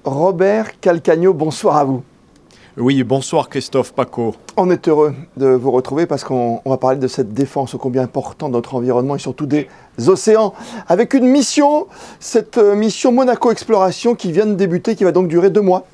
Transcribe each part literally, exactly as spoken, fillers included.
Robert Calcagno, bonsoir à vous. Oui, bonsoir Christophe Paco. On est heureux de vous retrouver parce qu'on va parler de cette défense ô combien importante de notre environnement et surtout des océans. Avec une mission, cette mission Monaco Exploration qui vient de débuter, qui va donc durer deux mois.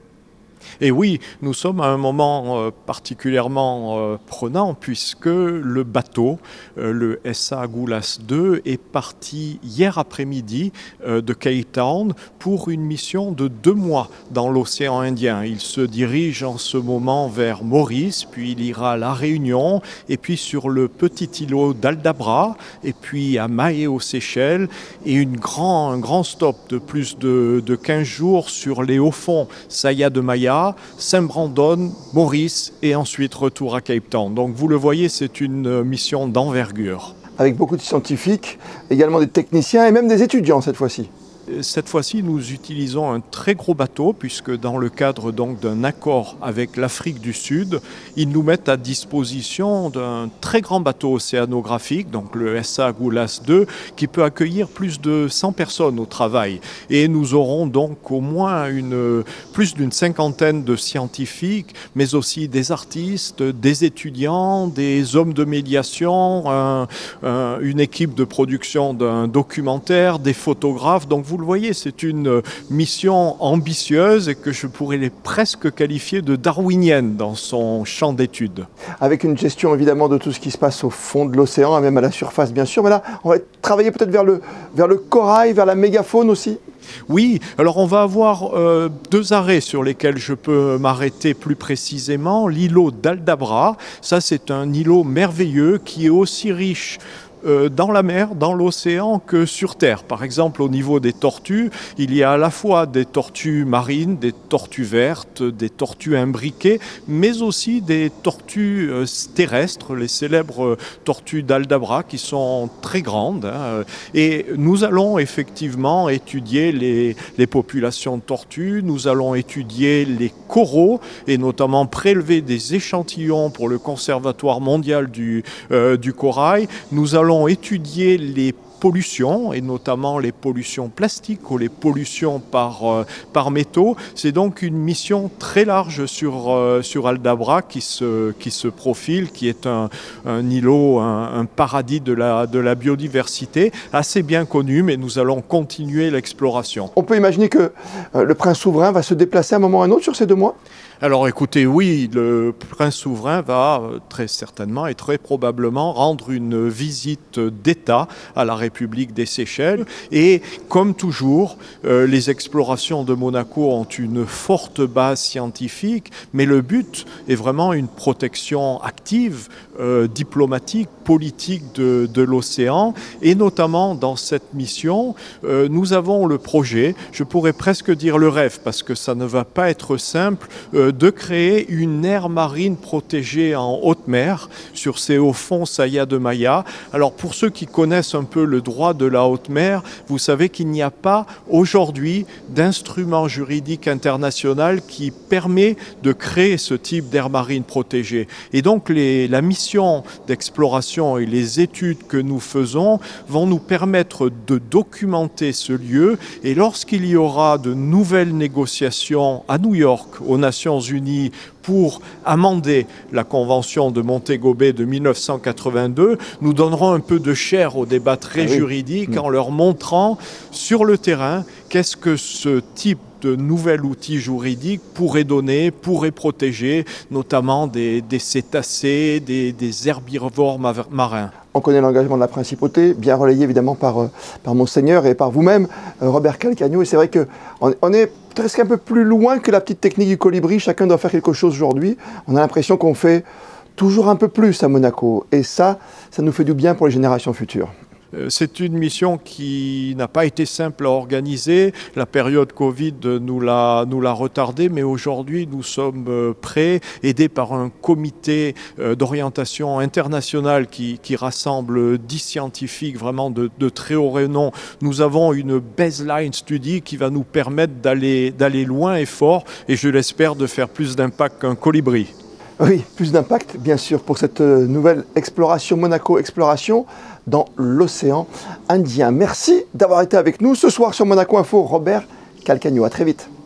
Et oui, nous sommes à un moment euh, particulièrement euh, prenant puisque le bateau, euh, le S A Agulhas deux, est parti hier après-midi euh, de Cape Town pour une mission de deux mois dans l'océan Indien. Il se dirige en ce moment vers Maurice, puis il ira à La Réunion, et puis sur le petit îlot d'Aldabra, et puis à Mahé aux Seychelles, et une grand, un grand stop de plus de, de quinze jours sur les hauts-fonds Saya de Maya, Saint-Brandon, Maurice et ensuite retour à Cape Town. Donc vous le voyez, c'est une mission d'envergure. Avec beaucoup de scientifiques, également des techniciens et même des étudiants cette fois-ci. Cette fois-ci, nous utilisons un très gros bateau puisque dans le cadre donc d'un accord avec l'Afrique du Sud, ils nous mettent à disposition d'un très grand bateau océanographique, donc le S A Agulhas deux, qui peut accueillir plus de cent personnes au travail. Et nous aurons donc au moins une, plus d'une cinquantaine de scientifiques, mais aussi des artistes, des étudiants, des hommes de médiation, un, un, une équipe de production d'un documentaire, des photographes. Donc vous Vous le voyez, c'est une mission ambitieuse et que je pourrais les presque qualifier de darwinienne dans son champ d'études. Avec une gestion évidemment de tout ce qui se passe au fond de l'océan, même à la surface bien sûr, mais là on va travailler peut-être vers le, vers le corail, vers la mégafaune aussi. Oui, alors on va avoir euh, deux arrêts sur lesquels je peux m'arrêter plus précisément. L'îlot d'Aldabra, ça c'est un îlot merveilleux qui est aussi riche Euh, dans la mer, dans l'océan que sur Terre. Par exemple, au niveau des tortues, il y a à la fois des tortues marines, des tortues vertes, des tortues imbriquées, mais aussi des tortues euh, terrestres, les célèbres euh, tortues d'Aldabra qui sont très grandes. Hein. Et nous allons effectivement étudier les, les populations de tortues, nous allons étudier les coraux et notamment prélever des échantillons pour le Conservatoire mondial du, euh, du corail. Nous allons allons étudier les pollutions, et notamment les pollutions plastiques ou les pollutions par, euh, par métaux. C'est donc une mission très large sur, euh, sur Aldabra qui se, qui se profile, qui est un, un îlot, un, un paradis de la, de la biodiversité, assez bien connu, mais nous allons continuer l'exploration. On peut imaginer que euh, le prince souverain va se déplacer à un moment ou à un autre sur ces deux mois ? Alors écoutez, oui, le prince souverain va très certainement et très probablement rendre une visite d'État à la République des Seychelles. Et comme toujours, euh, les explorations de Monaco ont une forte base scientifique, mais le but est vraiment une protection active, euh, diplomatique, politique de, de l'océan. Et notamment dans cette mission, euh, nous avons le projet, je pourrais presque dire le rêve, parce que ça ne va pas être simple, euh, de créer une aire marine protégée en haute mer sur ces hauts-fonds Saya de Maya. Alors pour ceux qui connaissent un peu le droit de la haute mer, vous savez qu'il n'y a pas aujourd'hui d'instrument juridique international qui permet de créer ce type d'aire marine protégée. Et donc les, la mission d'exploration et les études que nous faisons vont nous permettre de documenter ce lieu, et lorsqu'il y aura de nouvelles négociations à New York, aux Nations Unies, pour amender la Convention de Montego Bay de mille neuf cent quatre-vingt-deux, nous donnerons un peu de chair au débat très ah oui. juridique en leur montrant sur le terrain qu'est-ce que ce type de nouvel outil juridique pourrait donner, pourrait protéger notamment des, des cétacés, des, des herbivores marins. On connaît l'engagement de la principauté, bien relayé évidemment par, par Monseigneur et par vous-même, Robert Calcagno. Et c'est vrai qu'on on est presque un peu plus loin que la petite technique du colibri. Chacun doit faire quelque chose aujourd'hui. On a l'impression qu'on fait toujours un peu plus à Monaco. Et ça, ça nous fait du bien pour les générations futures. C'est une mission qui n'a pas été simple à organiser. La période Covid nous l'a, nous l'a retardé, mais aujourd'hui nous sommes prêts, aidés par un comité d'orientation international qui, qui rassemble dix scientifiques vraiment de, de très haut renom. Nous avons une baseline study qui va nous permettre d'aller, d'aller loin et fort, et je l'espère de faire plus d'impact qu'un colibri. Oui, plus d'impact, bien sûr, pour cette nouvelle exploration, Monaco Exploration, dans l'océan Indien. Merci d'avoir été avec nous ce soir sur Monaco Info, Robert Calcagno. À très vite.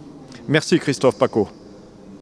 Merci Christophe Paco.